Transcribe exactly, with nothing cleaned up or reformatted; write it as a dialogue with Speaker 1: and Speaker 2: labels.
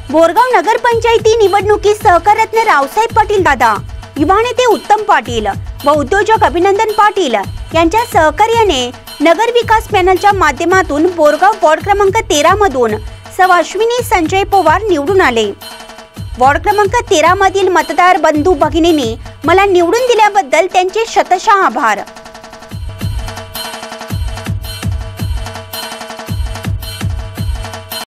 Speaker 1: बोरगाव नगरपंचायती निवडणुकीत सहकाररत्न रावसाहेब पाटील दादा, युवा नेते उत्तम पाटील व उद्योजक अभिनंदन पाटील यांच्या सहकार्याने नगर विकास पॅनलच्या माध्यमातून बोरगाव वॉर्ड क्रमांक तेरा मधून सौ अश्विनी संजय पवार निवडून आले। वॉर्ड क्रमांक तेरा मधील मतदार बंधू भगिनींनी मला निवडून दिल्याबद्दल त्यांचे शतशः आभार।